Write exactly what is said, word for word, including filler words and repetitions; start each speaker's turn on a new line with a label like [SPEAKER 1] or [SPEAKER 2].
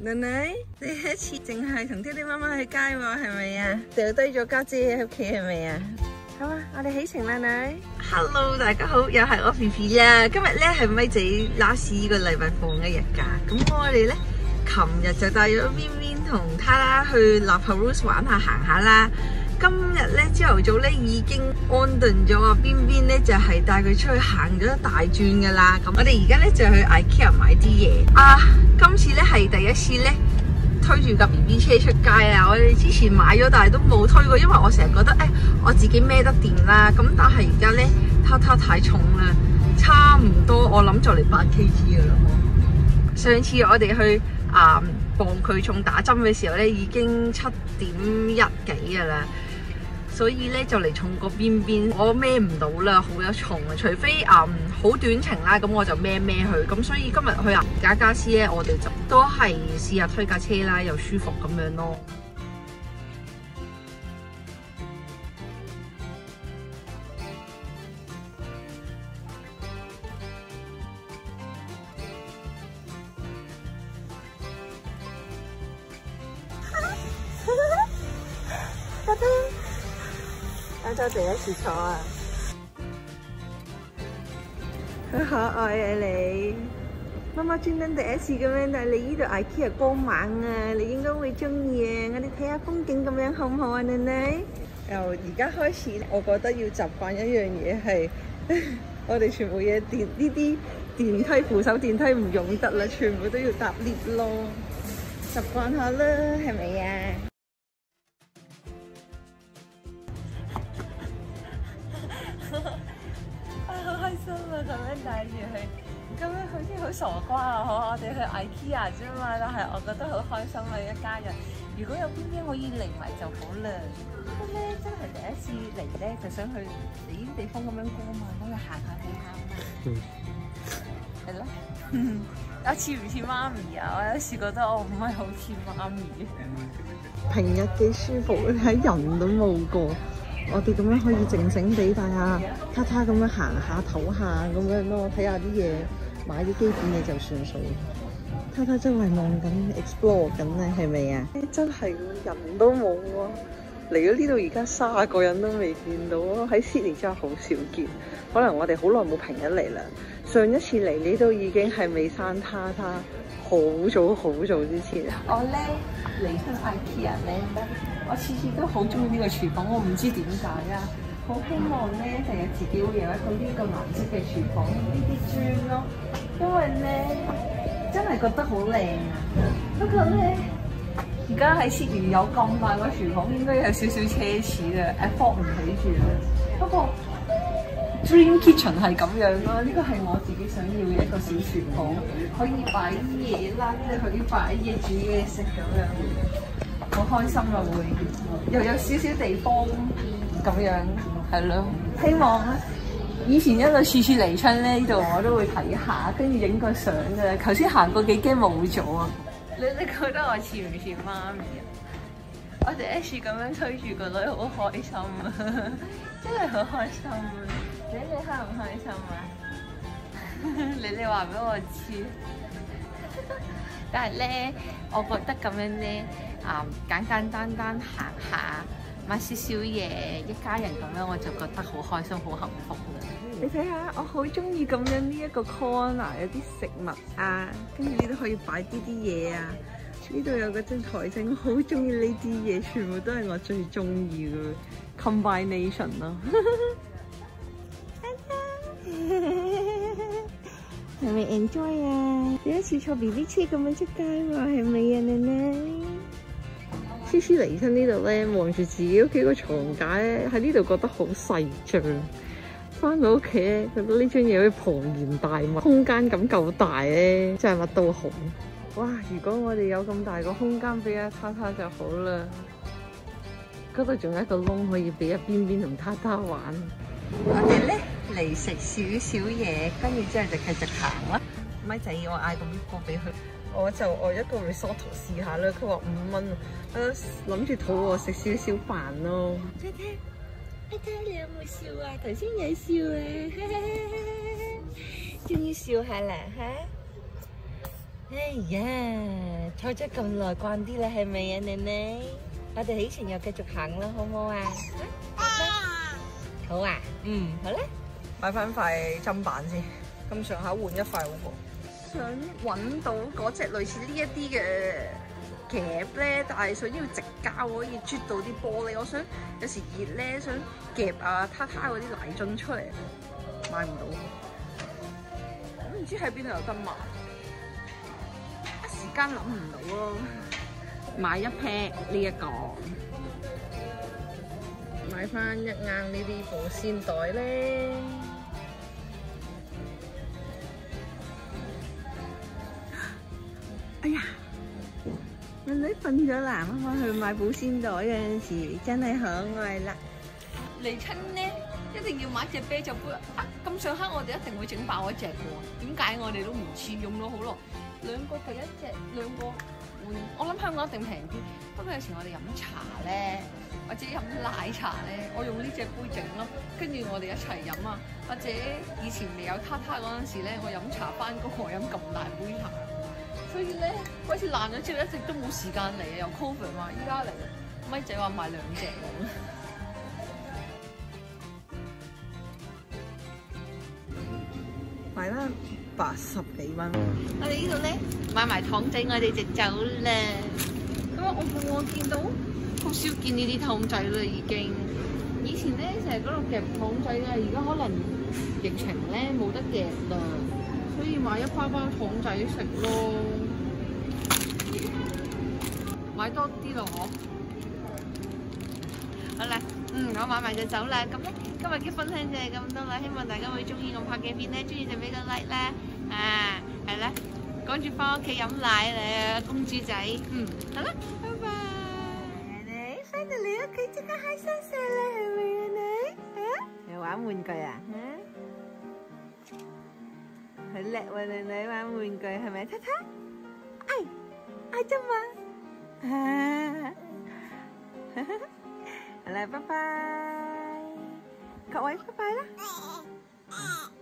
[SPEAKER 1] 囡囡，第一次淨係同爹哋媽媽去街喎，係咪啊？掉低咗家姐喺屋企係咪啊？好啊，我哋起程啦，女。Hello， 大家好，又係我 B B 啦。今日咧係咪仔 last 呢個禮拜放一日假？咁我哋咧，琴日就帶咗 Bin Bin 同他啦去 La Perouse 玩下行下啦。今日咧朝頭早咧已經安頓咗啊 Bin Bin 咧就係帶佢出去行咗一大轉噶啦。咁我哋而家咧就去 IKEA 買啲嘢啊！今次咧係第一次咧推住架 B B 車出街啊！我哋之前買咗，但係都冇推過，因為我成日覺得誒、哎、我自己孭得掂啦。咁但係而家咧，他他太重啦，差唔多我諗就嚟八 K G 噶啦。上次我哋去啊磅佢重打針嘅時候咧，已經七點一幾噶啦。所以咧就嚟重過邊邊，我孭唔到啦，好有重啊！除非誒好、嗯、短程啦，咁我就孭孭佢。咁所以今日去啊家家私咧，我哋就都係試下推架車啦，又舒服咁樣咯。啱啱第一次坐啊，好可愛啊你！媽媽專登第一次咁樣帶你呢度 IKEA 光猛啊，你應該會中意啊！我哋睇下風景咁樣好唔好啊，囡囡？由而家開始，我覺得要習慣一樣嘢係，我哋全部嘢電呢啲電梯扶手電梯唔用得啦，全部都要搭 lift 咯，習慣下啦，係咪啊？好開心啊！咁樣帶住佢，咁樣好似好傻瓜啊！嗬，我哋去 IKEA 啫嘛，但係我覺得好開心啊！一家人，如果有邊邊可以嚟埋就好啦。不過咧，真係第一次嚟咧，就想去嚟呢啲地方咁樣過嘛，咁就行下睇下啊嘛。嗯。係咯。嗯。我似唔似媽咪啊？我有時覺得我唔係好似媽咪。平日幾舒服，喺人都冇過。我哋咁樣可以靜靜地帶下他他咁樣行下唞下咁樣咯，睇下啲嘢，買啲基本嘢就算數。他他周圍望緊 explore 緊咧，係咪啊？真係人都冇喎，嚟咗呢度而家卅個人都未見到啊！喺 Sydney 真係好少見，可能我哋好耐冇平日嚟啦。上一次嚟呢度已經係未生他他，好早好早之前。我咧嚟親 IKEA 咧。我次次都好中意呢個廚房，我唔知點解啊！好希望咧，第日自己會有一個呢個顏色嘅廚房，呢啲磚咯，因為咧真係覺得好靚啊！不過咧，而家喺悉尼有咁大個廚房，應該有少少奢侈啦 ，afford 唔起住啦。不過 Dream Kitchen 係咁樣咯，呢個係我自己想要嘅一個小廚房，可以擺啲嘢啦，即係可以擺嘢煮嘢食咁樣。好開心啊！會又有少少地方咁樣，係咯。希望咧，以前一路次次嚟親咧呢度，我都會睇下，跟住影個相嘅。頭先行過幾驚冇咗啊！你你覺得我似唔似媽咪啊？我哋 H 咁樣推住個女，好開心啊！真係好開心啊！你你開唔開心啊？你你話俾我知。但係咧，我覺得咁樣咧。啊、嗯，簡簡單單行下，買少少嘢，一家人咁樣我就覺得好開心、好幸福啦！你睇下，我好中意咁樣呢一個 corner， 有啲食物啊，跟住呢度可以擺啲啲嘢啊，呢度有嗰張台仔，我好中意呢啲嘢，全部都係我最中意嘅 combination 咯。係咪 enjoy 啊？第一次坐 B B 車咁樣出街喎，係咪啊，奶奶？次次嚟親呢度咧，望住自己屋企個床架咧，喺呢度覺得好細張。翻到屋企咧，覺得呢張嘢好似龐然大物，空間感夠大咧，真係乜都好。哇！如果我哋有咁大個空間俾阿他他就好啦。嗰度仲有一個窿可以俾阿邊邊同他他玩。我哋咧嚟食少少嘢，跟住之後就繼續行啦。咪仔，我嗌個 meatball 俾佢。我就愛一個 risotto 試下啦，佢話五蚊，我諗住肚餓食少少飯咯。睇睇，睇睇你有冇笑啊？頭先有笑啊，終於笑下啦嚇！ 哎呀，坐咗咁耐，慣啲啦，係咪啊，妮妮？我哋起程又繼續行啦，好唔好啊？好啊，嗯，好啦，買翻塊砧板先，咁上下換一塊好過。想揾到嗰隻類似呢一啲嘅夾咧，但係想要直膠可以啜到啲玻璃。我想有時熱咧，想夾啊他他嗰啲奶樽出嚟，買唔到。唔知喺邊度有得買，一時間諗唔到咯。買一 pair 呢一個，買翻一啱呢啲保鮮袋咧。哎呀，我女瞓咗啦，媽媽去買保鮮袋嗰陣時真係可愛啦。嚟親咧，一定要買隻啤酒杯啊！咁上刻我哋一定會整爆一隻嘅喎，點解我哋都唔似用咗好耐？兩個第一隻，兩個換，我諗香港一定平啲。不過有時我哋飲茶咧，或者飲奶茶咧，我用呢隻杯整咯，跟住我哋一齊飲啊。或者以前未有他他嗰陣時咧，我飲茶翻工，我飲咁大杯茶。所以咧，嗰次爛咗之後，一直都冇時間嚟啊！又 Covid 嘛，依家嚟，咪仔話買兩隻咁。買啦，八十幾蚊。我哋呢度咧買埋糖仔，我哋就走啦。咁啊，我我見到好少見呢啲糖仔啦，已經。以前咧成日嗰度夾糖仔嘅，而家可能疫情咧冇得夾啦。所以買一包包糖仔食咯，買多啲咯嗬。好啦，嗯，我買埋就走啦。咁咧，今日嘅分享就係咁多啦。希望大家會中意我拍嘅片咧，中意就俾個 like 啦。啊，係啦，趕住翻屋企飲奶啦，公主仔。嗯，好啦，拜拜。你翻到嚟屋企即刻開心晒啦，係咪啊你？啊？又玩玩具啊？啊？好叻喎，女女玩玩具係咪？睇睇，哎，哎啫嘛，啊，好啦，拜拜，各位拜拜啦。